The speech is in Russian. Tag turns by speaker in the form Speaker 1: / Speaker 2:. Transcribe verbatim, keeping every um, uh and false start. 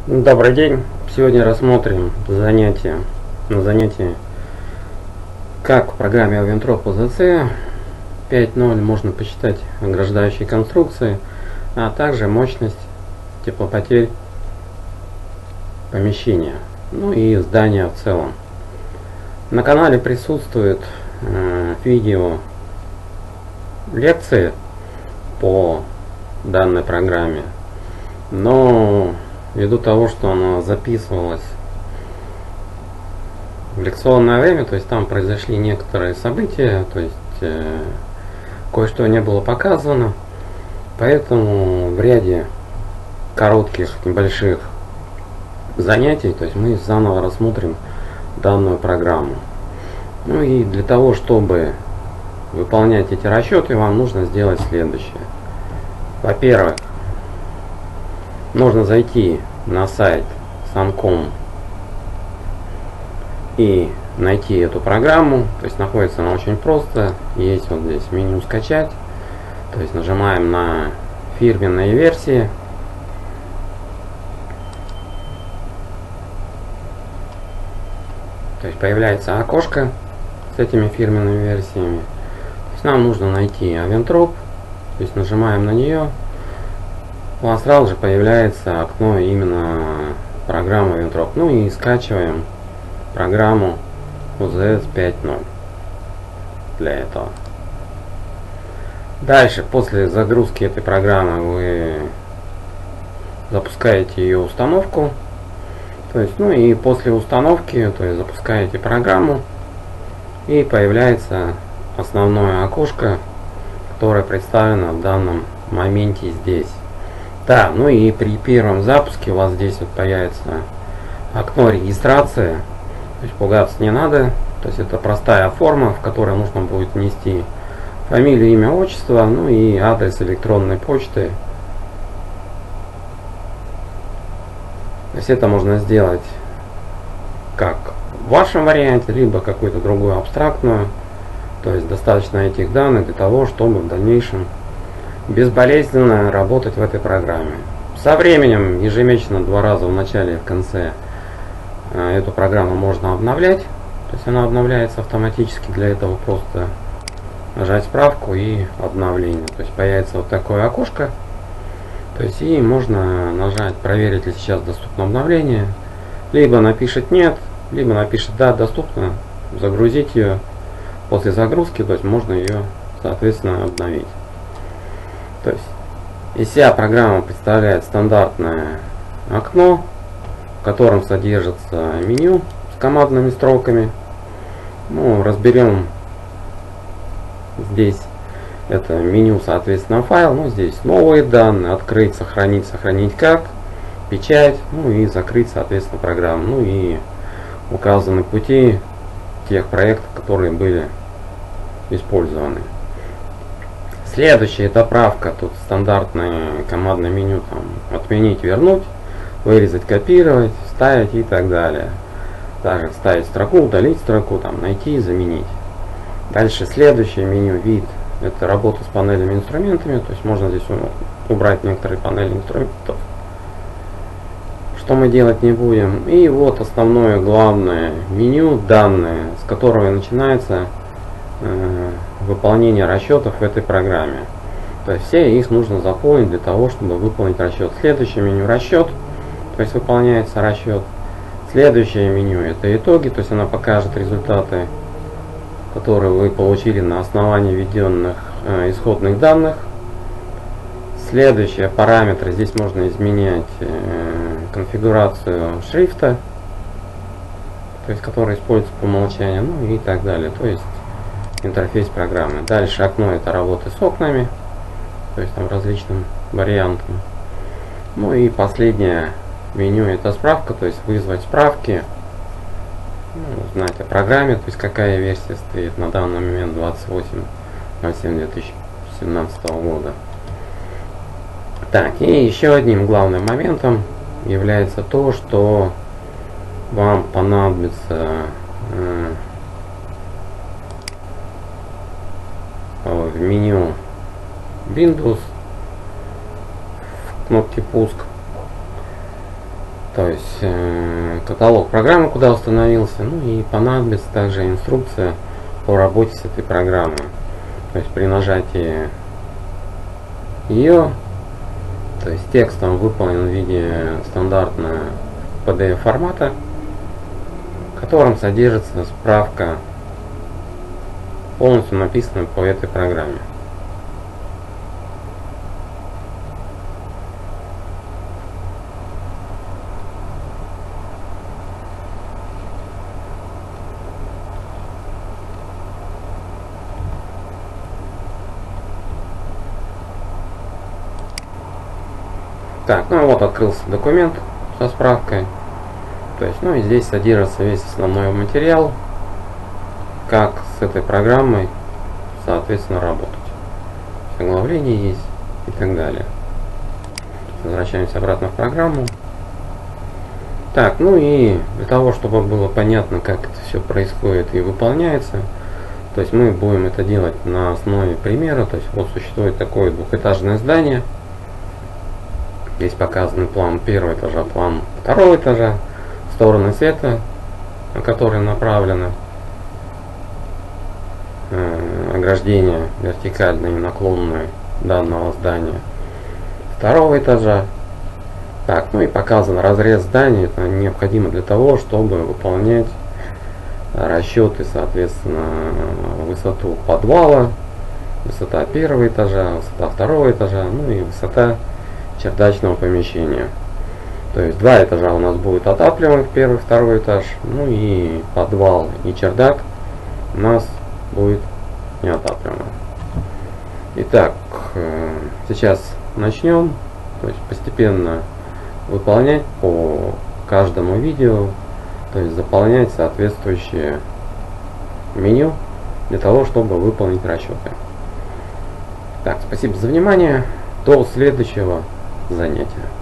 Speaker 1: Добрый день! Сегодня рассмотрим занятие на занятии, как в программе Aventrop о зэ цэ пять ноль можно посчитать ограждающие конструкции, а также мощность теплопотерь помещения, ну и здания в целом. На канале присутствует э, видео лекции по данной программе, но ввиду того, что она записывалась в лекционное время, то есть там произошли некоторые события, то есть э, кое-что не было показано, поэтому в ряде коротких, небольших занятий, то есть мы заново рассмотрим данную программу. Ну и для того, чтобы выполнять эти расчеты, вам нужно сделать следующее. Во-первых, нужно зайти на сайт Санком и найти эту программу. То есть находится она очень просто. Есть вот здесь меню «Скачать». То есть нажимаем на фирменные версии. То есть появляется окошко с этими фирменными версиями. То есть нам нужно найти Aventrop. То есть нажимаем на нее. У вас сразу же появляется окно именно программы Aventrop. Ну и скачиваем программу о зэ эс пять ноль для этого. Дальше, после загрузки этой программы, вы запускаете ее установку. То есть, ну и после установки, то есть запускаете программу, и появляется основное окошко, которое представлено в данном моменте здесь. Да, ну и при первом запуске у вас здесь вот появится окно регистрации. То есть пугаться не надо. То есть это простая форма, в которой нужно будет внести фамилию, имя, отчество, ну и адрес электронной почты. То есть это можно сделать как в вашем варианте, либо какую-то другую абстрактную. То есть достаточно этих данных для того, чтобы в дальнейшем безболезненно работать в этой программе. Со временем ежемесячно два раза в начале и в конце эту программу можно обновлять. То есть она обновляется автоматически. Для этого просто нажать справку и обновление. То есть появится вот такое окошко. То есть и можно нажать проверить ли сейчас доступно обновление. Либо напишет нет, либо напишет да, доступно. Загрузить ее. После загрузки, то есть можно ее соответственно обновить. То есть из себя программа представляет стандартное окно, в котором содержится меню с командными строками. Ну, разберем здесь это меню, соответственно, файл. Ну, здесь новые данные, открыть, сохранить, сохранить как, печать, ну и закрыть, соответственно, программу. Ну и указаны пути тех проектов, которые были использованы. Следующая это правка. Тут стандартное командное меню, там отменить, вернуть, вырезать, копировать, вставить и так далее. Также вставить строку, удалить строку, там найти, заменить. Дальше следующее меню вид. Это работа с панелями инструментами. То есть можно здесь убрать некоторые панели инструментов, что мы делать не будем. И вот основное главное меню, данные, с которого начинается э, выполнение расчетов в этой программе. То есть все их нужно заполнить для того, чтобы выполнить расчет. Следующее меню расчет, то есть выполняется расчет. Следующее меню это итоги, то есть она покажет результаты, которые вы получили на основании введенных э, исходных данных. Следующие параметры, здесь можно изменять э, конфигурацию шрифта, то есть который используется по умолчанию, ну и так далее. То есть интерфейс программы. Дальше окно это работы с окнами, то есть там различным вариантам. Ну и последнее меню это справка, то есть вызвать справки, ну, узнать о программе, то есть какая версия стоит на данный момент двадцать восемь ноль семь две тысячи семнадцатого года. Так, и еще одним главным моментом является то, что вам понадобится э, в меню Windows в кнопке пуск То есть э, каталог программы, куда установился, ну и понадобится также инструкция по работе с этой программой. То есть при нажатии ее, то есть текст там выполнен в виде стандартного пи ди эф формата, в котором содержится справка, полностью написанная по этой программе. Так, ну вот открылся документ со справкой. То есть, ну и здесь содержится весь основной материал, как с этой программой, соответственно, работать. Оглавление есть и так далее. Возвращаемся обратно в программу. Так, ну и для того, чтобы было понятно, как это все происходит и выполняется, то есть мы будем это делать на основе примера. То есть вот существует такое двухэтажное здание. Здесь показаны план первого этажа, план второго этажа, стороны света, на которые направлены э, ограждения вертикальные и наклонные данного здания второго этажа. Так, ну и показан разрез здания. Это необходимо для того, чтобы выполнять расчеты, соответственно, высоту подвала, высота первого этажа, высота второго этажа, ну и высота чердачного помещения. То есть два этажа у нас будет отапливаем, первый, второй этаж, ну и подвал и чердак у нас будет неотапливаем. Итак, сейчас начнем, то есть постепенно выполнять по каждому видео, то есть заполнять соответствующее меню для того, чтобы выполнить расчеты. Так, спасибо за внимание, до следующего занятия.